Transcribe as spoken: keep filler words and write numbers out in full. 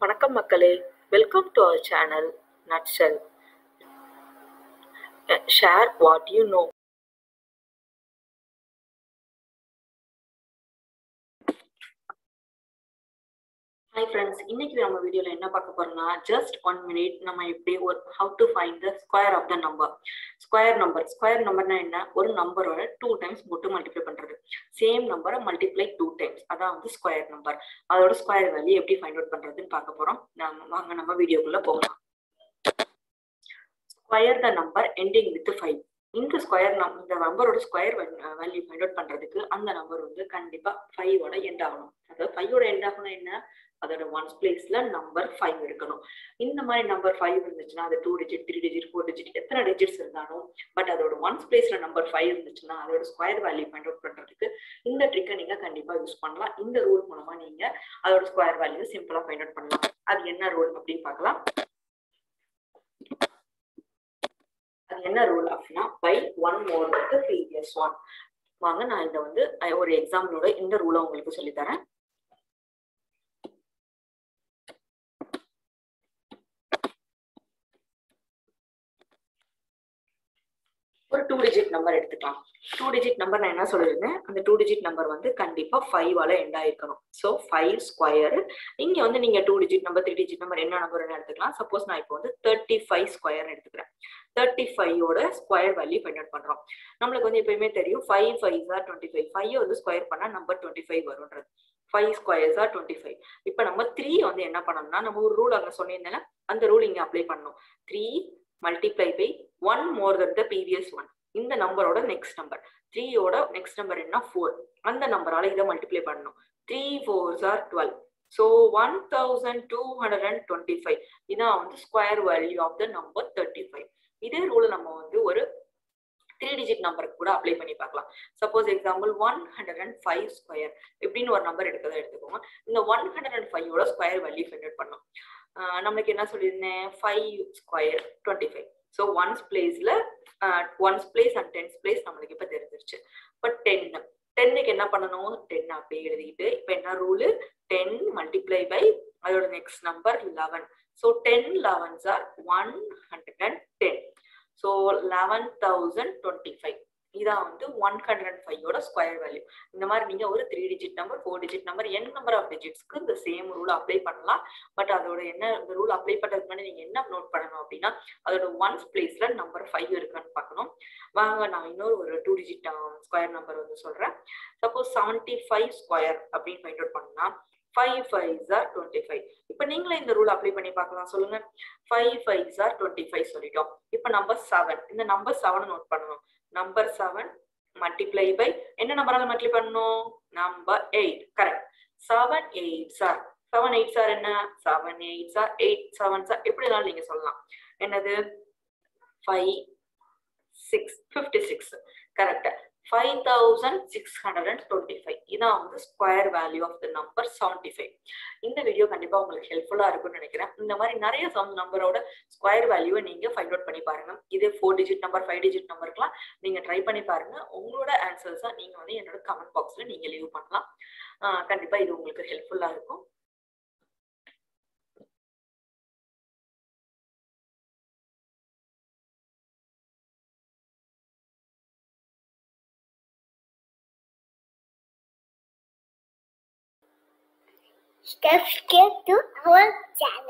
வணக்கம் மக்களே, welcome to our channel நட்சல். Share what you know. Hi friends, இன்னைக்கு நம்ம வீடியோவில் என்ன பார்க்க போறோம்னா ஜஸ்ட் ஒன் மினிட் நம்ம எப்படி ஒரு how to find the square of the number. Square number square நம்பர்னா என்ன? ஒரு நம்பரோட டூ டைம்ஸ் போட்டு மல்டிப்ளை பண்றது. சேம் நம்பரை மல்டிப்ளை டூ டைம்ஸ், அதான் வந்து ஸ்கொயர் நம்பர். அதோட ஸ்கொயர் வேல்யூ எப்படி ஃபைண்ட் அவுட் பண்றதுன்னு பார்க்க போறோம். நம்ம வாங்க நம்ம வீடியோக்குள்ள போகலாம். Square the number ending with five. இந்த ஸ்கொயர் நம் இந்த நம்பரோட ஸ்கொயர் வேல்யூ ஃபைண்ட் அவுட் பண்றதுக்கு அந்த நம்பர் வந்து கண்டிப்பா ஃபைவோட எண்ட் ஆகணும். அதாவது ஃபைவோட எண்ட் ஆகணும் என்ன? அதோட ஒன்ஸ் பிளேஸ்ல நம்பர் ஃபைவ் இருக்கணும். இந்த மாதிரி நம்பர் ஃபைவ் இருந்துச்சுன்னா அது two digit three digit four digit எத்தனை டிஜிட்ஸ் இருந்தாலும் பட் அதோட ஒன்ஸ் பிளேஸ்ல நம்பர் ஃபைவ் இருந்துச்சுன்னா அதோட ஸ்கொயர் வேல்யூ ஃபைண்ட் அவுட் பண்றதுக்கு இந்த ட்ரிக்கை நீங்க கண்டிப்பா யூஸ் பண்ணலாம். இந்த ரூல் மூலமா நீங்க அதோட ஸ்கொயர் வேல்யூ சிம்பிளா ஃபைண்ட் அவுட் பண்ணலாம். அது என்ன ரூல் அப்படின்னு பார்க்கலாம். அது என்ன ரூல் அப்படின்னா by one more the previous one. வாங்க நான் இதை வந்து ஒரு எக்ஸாம்பிளோட இந்த ரூலை உங்களுக்கு சொல்லி தரேன். ஒரு டூ டிஜிட் நம்பர் எடுத்துக்கலாம். டூ டிஜிட் நம்பர் நான் என்ன சொல்லியிருந்தேன், அந்த டூ டிஜிட் நம்பர் வந்து கண்டிப்பா ஃபைவ் ஆல எண்ட் ஆயிருக்கணும். So five square. இங்க வந்து நீங்க two digit number three digit number என்ன நம்பர் எடுத்துக்கலாம். சப்போஸ் நான் இப்போ வந்து தேர்ட்டி ஃபைவ் ஸ்கொயர் எடுத்துக்கிறேன். தேர்ட்டி ஃபைவோட ஸ்கொயர் வேல்யூ ஃபைண்ட் அவுட் பண்றோம். நம்மளுக்கு வந்து எப்பயுமே தெரியும் five five are twenty five. Five வந்து ஸ்கொயர் பண்ணா நம்பர் டுவெண்ட்டி ஃபைவ் வரும்ன்றது. Five squares are twenty five. இப்போ நம்ம த்ரீ வந்து என்ன பண்ணணும்னா நம்ம ஒரு ரூல் அங்கே சொன்னீங்கன்னா அந்த ரூல் இங்க அப்ளை பண்ணணும். Three multiply by one more then the previous one. இந்த நம்பரோட நெக்ஸ்ட் நம்பர் த்ரீயோட நெக்ஸ்ட் நம்பர் என்ன ஃபோர். அந்த நம்பரால இதை மல்டிப்ளை பண்ணணும். Three fours are twelve. So one thousand two hundred and twenty five. இதான் வந்து square value of the number thirty five. இதே ரூல் நம்ம வந்து ஒரு த்ரீ டிஜிட் நம்பருக்கு கூட அப்ளை பண்ணி பார்க்கலாம். Suppose example one hundred and five square இப்படின்னு ஒரு நம்பர் எடுக்கிறத எடுத்துக்கோங்க. இந்த ஒன் ஹண்ட்ரட் அண்ட் ஃபைவோட ஸ்கொயர் வேல்யூ ஃபைண்ட் அவுட் பண்ணோம். நம்மளுக்கு என்ன சொல்லியிருந்தேன், five square twenty five. So ones பிளேஸ்ல ones place and tens place நம்மளுக்கு இப்போ தெரிஞ்சிருச்சு. இப்போ டென் டென்னுக்கு என்ன பண்ணணும், டென் அப்படியே எழுதிட்டு இப்போ என்ன ரூலு, டென் மல்டிப்ளை பை அதோட next number eleven. So ten elevens are one hundred and ten. So eleven thousand twenty five. இதான் வந்து ஒன் ஹண்ட்ரட் அண்ட் ஃபைவோட ஸ்கொயர் வேல்யூ. இந்த மாதிரி நீங்க ஒரு three digit number four digit number N number of டிஜிட்ஸ்க்கு இந்த சேம் ரூல் அப்ளை பண்ணலாம். பட் அதோட என்ன இந்த ரூல் அப்ளை பண்றதுக்கு முன்னாடி நீங்க என்ன நோட் பண்ணணும் அப்படின்னா அதோட ஒன்ஸ் பிளேஸ்ல நம்பர் ஃபைவ் இருக்கான்னு பார்க்கணும். வாங்க நான் இன்னொரு ஒரு டூ டிஜிட் ஸ்கொயர் நம்பர் வந்து சொல்றேன். சப்போஸ் செவன்டி ஃபைவ் ஸ்கொயர் அப்படின்னு ஃபைண்ட் அவுட் பண்ணா five fives are twenty five. இப்போ நீங்களே இந்த ரூல் அப்ளை பண்ணி பார்க்கலாம். சொல்லுங்க. Five fives are twenty five சொல்லிட்டோம். இப்போ நம்பர் செவன். இந்த நம்பர் செவன் நோட் பண்ணணும். நம்பர் செவன் மல்டிப்ளை பை என்ன நம்பரால மல்டிப்ளை பண்ணணும், number eight. Correct. Seven eight sir seven eight sir என்ன, seven eight sir eight seven sir எப்படினாலும் நீங்க சொல்லலாம். என்னது, five six fifty six. Correct. Five thousand six hundred and twenty five. இதான் வந்து square value of the number seventy five. இந்த video கண்டிப்பா உங்களுக்கு ஹெல்ப்ஃபுல்லா இருக்கும்னு நினைக்கிறேன். இந்த மாதிரி நிறைய சம் நம்பரோட ஸ்கொயர் வேல்யூவை நீங்க ஃபைண்ட் அவுட் பண்ணி பாருங்க. இதே four digit number five digit நம்பருக்குலாம் நீங்க ட்ரை பண்ணி பாருங்க. உங்களோட ஆன்சர்ஸா நீங்க வந்து என்னோட கமெண்ட் பாக்ஸ்ல நீங்க லீவ் பண்ணலாம். கண்டிப்பா இது உங்களுக்கு ஹெல்ப்ஃபுல்லா இருக்கும். Subscribe to our channel.